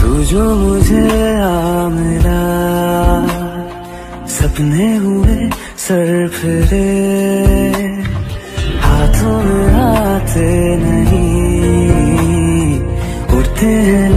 तू जो मुझे आ मिला, सपने हुए सर फिरे, हाथों में आते नहीं, उड़ते हैं